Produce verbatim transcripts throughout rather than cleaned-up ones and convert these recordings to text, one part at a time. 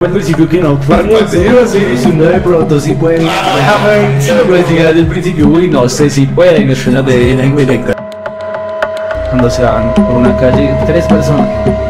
Al principio que no, pero sí, si uno de pronto sí puede, pues diga desde el principio, uy, no sé si pueden, es una de en directa. Cuando se van por una calle, tres personas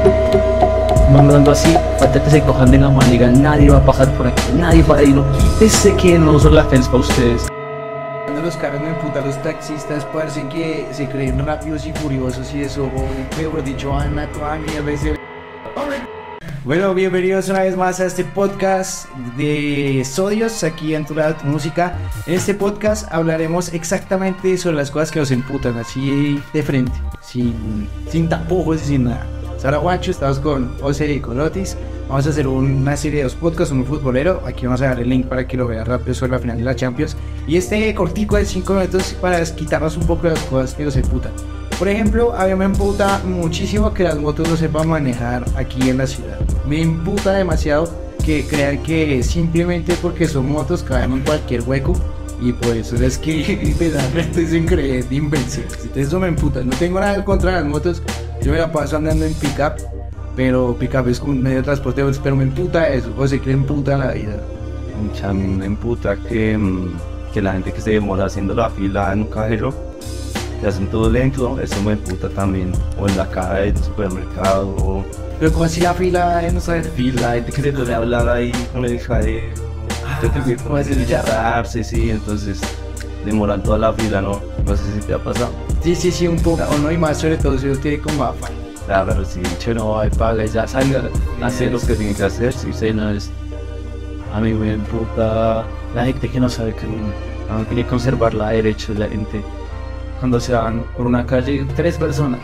van andando así, falta que se cojan de la mano y digan, nadie va a pasar por aquí, nadie para ahí, no quítese que no son las fans para ustedes. Los carros me emputan los taxistas, parecen que se creen rápidos y furiosos y eso, o mejor dicho, van a toda mierda y se... Bueno, bienvenidos una vez más a este podcast de SODIOS, aquí en tu música. En este podcast hablaremos exactamente sobre las cosas que nos emputan, así de frente, sin, sin tapujos y sin nada. Ahora Juancho, estamos con José y con Otis. Vamos a hacer una serie de dos podcasts, un futbolero. Aquí vamos a dar el link para que lo veas rápido sobre la final de la Champions. Y este cortico de cinco minutos para quitarnos un poco de las cosas que nos emputan. Por ejemplo, a mí me emputa muchísimo que las motos no sepan manejar aquí en la ciudad. Me emputa demasiado que crean que simplemente porque son motos caen en cualquier hueco. Y por eso es que realmente se creen invencibles. Entonces eso me emputa. No tengo nada contra las motos. Yo me la paso andando en pick-up. Pero pick-up es un medio de transporte. Pero me emputa eso. O se creen emputa la vida. A mí me emputa que, que la gente que se demora haciendo la fila en un cajero, que hacen todo lento, eso me emputa también. O en la caja del supermercado. O... Pero como así la fila, no sabes. Fila, gente que se debe hablar ahí con el cajero. Entonces, como es el charrarse, sí, entonces demoran toda la fila, ¿no? No sé si te ha pasado. Sí, sí, sí, un poco, no, y más sobre todo si uno tiene como afán. Claro, pero si che no hay paga, ya salga a hacer lo que tiene que hacer, si usted no es... A mí me emputa la gente que no sabe que no, no quiere conservar la derecha de la gente. Cuando se van por una calle, tres personas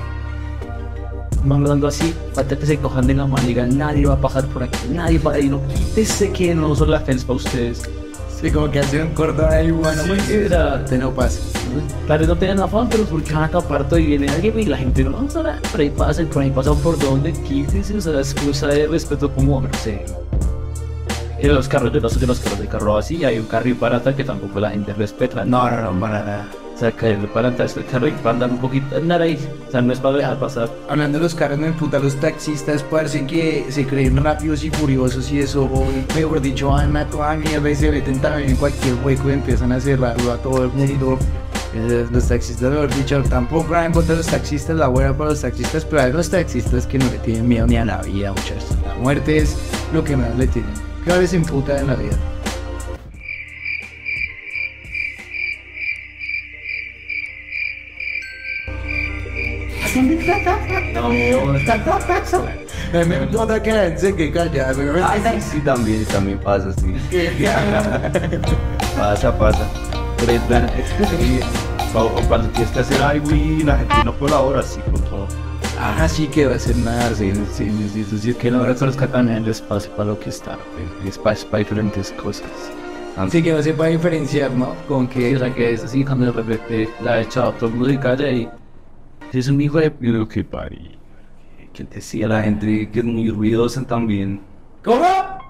van andando así, falta que se cojan de la mano y digan, nadie va a pasar por aquí, nadie para ahí, no quítese que no son las fans para ustedes. Sí, como que hace un cordón ahí, bueno, muy sí, era... te no pasa. Claro, no tienen afán, pero porque van a tapar todo y viene alguien y la gente no, no sabe, por ahí pasan, por ahí pasan por donde, quítese, o sea, es cosa de respeto como hombre, sí. En los carros, yo no soy de los carros de carro así, hay un carril para atrás que tampoco la gente respeta. No, no, no, para nada. O sea, caer para atrás el carro y para andar un poquito, andar ahí, o sea, no es para dejar pasar. Hablando de los carros, me emputan los taxistas, parecen que se creen rápidos y furiosos y eso, o mejor dicho, van a toda mierda y se meten también en cualquier hueco y empiezan a cerrarlo a todo el mundo. Los taxistas, mejor dicho, tampoco van a encontrar los taxistas la buena para los taxistas, pero hay los taxistas que no le tienen miedo ni a la vida, muchachos. La muerte es lo que más le tienen. ¿Qué les emputa en la vida? No, me me emputa que la gente se quede callada, pero ay, sí, sí, también, también pasa, sí. Pasa, pasa. Pero es verdad, o cuando quieres hacer algo y la gente no colabora, así con todo. Ah, sí que va a ser nada, sí, sí, sí, sí, sí, que no reconozca también el espacio para lo que está, el espacio para diferentes cosas. Así que no se puede diferenciar, ¿no? Con que... O sea, que es así, cuando de repente la he echado todo el mundo y calla y... Es un hijo de p*** que pari. Que decía la gente que es muy ruidosa también. ¿Cómo?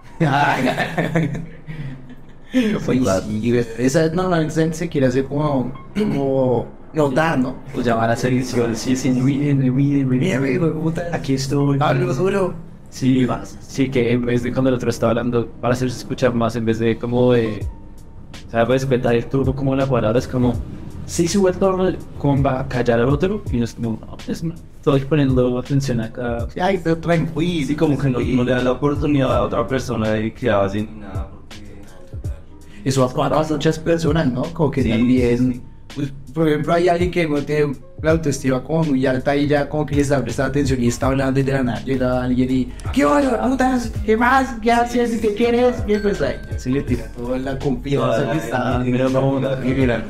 Pues, y esa normalmente se quiere hacer como... como... notar, ¿no? Pues llamar a hacer edición, sí, sí, bien, bien, bien, aquí estoy. Hablo duro. Sí, más. Sí, que en vez de cuando el otro estaba hablando, para hacerse escuchar más, en vez de como de... O sea, respetar el turno como la palabra, es como... Sí, sube el turno, como va a callar al otro, y no es como... No, es, estoy poniendo atención acá. Ay, estoy tranquilo. Sí, como que no, no le da la oportunidad a otra persona de que haga sin nada, porque... Eso afecta a muchas personas, ¿no? Como que sí, también... Sí. Pues, por ejemplo, hay alguien que no tiene la autoestima como muy alta y ya como que les da prestar atención y está hablando y de la nada llega alguien y ¿qué onda? ¿Putas? ¿Qué más? ¿Qué haces? ¿Qué quieres? Y pues ahí se le tira toda la confianza que está. Mira, vamos a mira.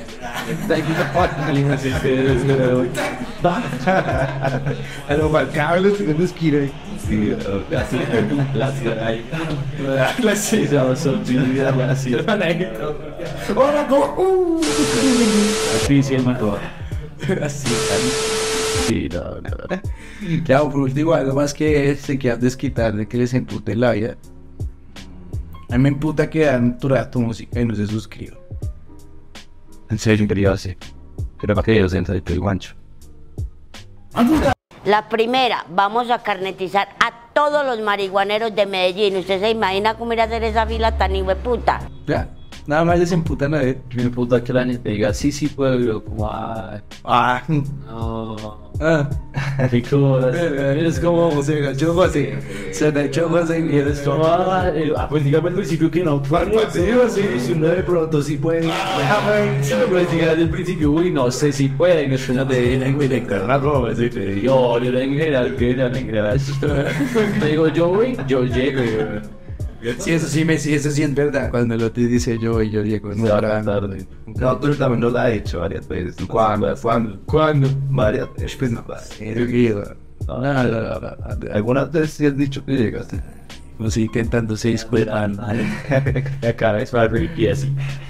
A lo marcado los que no nos quieren. Sí, así, así, ahí. Así, son vida, así. Hola, ¿cómo? Así, sí, el mató. Así, sí, no, no. Claro, por último, algo más que se quieran desquitar de que les empute la vida. A mí me emputa que dan tu rato música y no se suscriban. En serio, quería hacer. Pero para que ellos entren el guancho. La primera, vamos a carnetizar a todos los marihuaneros de Medellín. ¿Usted se imagina cómo ir a hacer esa fila tan hijueputa? Ya, nada más les emputan a ver. Me puta que la gente diga, sí, sí puedo, y yo como, ay, Ah, no. ah. Rico, Es como se agachó José, se agachó José y eres como, ah, eh, ah, pues dígame al principio que no, cuando sí, sí, si uno de pronto sí puede, pues diga desde el principio, uy, no sé si puede, y no suena de la de encarnar ropa, así que yo, yo en general, que era en general, te digo yo, uy, yo llego, sí, eso sí, me, sí, eso sí es verdad. Cuando lo te dice yo y yo llego, no, no, tarde. No, tú también lo has hecho varias veces. ¿Cuándo? ¿Cuándo? ¿Cuándo? Varias veces. Pues no, yo quiero. No, no, no, no, no. Algunas veces sí has dicho que llegaste. No sé, intentando se disculpan. La cara es para reír así.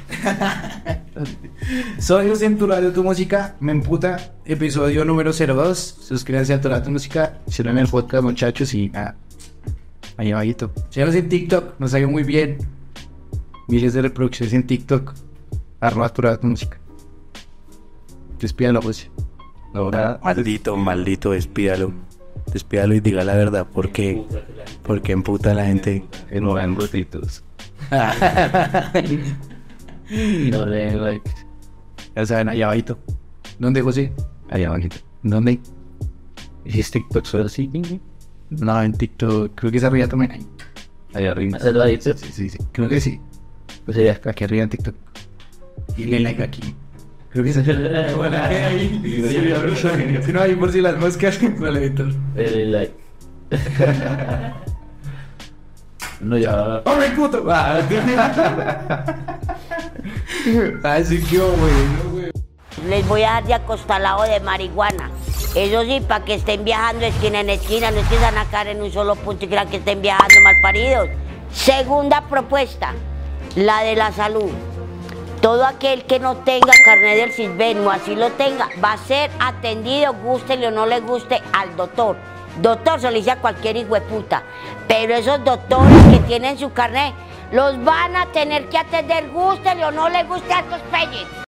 Soy José en tu radio, tu música, me emputa, episodio número cero dos. Suscríbanse a tu radio, tu música, cierren el podcast, muchachos, y nada. Ahí abajito. Síganos en TikTok, nos salió muy bien. Miles de reproducciones en TikTok. Arroba tu radio, tu música. Despídalo, pues. No, nada. Maldito, maldito, despídalo. Despídalo y diga la verdad. ¿Por qué? Porque emputa a la gente. Que no vean ratitos. No den like. Ya saben, ahí abajito. ¿Dónde, José? Ahí abajito. ¿Dónde? ¿Y es TikTok solo así? No, en TikTok. Creo que es arriba también ahí. Ahí arriba. ¿Se lo ha dicho? Sí, sí, sí. Creo que sí. Pues ya. Aquí arriba en TikTok. Y le like aquí. Creo que es bueno, ahí. Si no, ahí por si las moscas. Vale, Víctor. El like. No, ya. ¡Hombre, puto! Ah, así que, güey. Les voy a dar de acostalado de marihuana. Eso sí, para que estén viajando de esquina en esquina, no es que se van a caer en un solo punto y crean que estén viajando malparidos. Segunda propuesta, la de la salud. Todo aquel que no tenga carnet del CISBEN o así lo tenga, va a ser atendido, gústele o no le guste, al doctor. Doctor se le dice a cualquier hijueputa, pero esos doctores que tienen su carnet, los van a tener que atender, gústele o no le guste a estos peyes.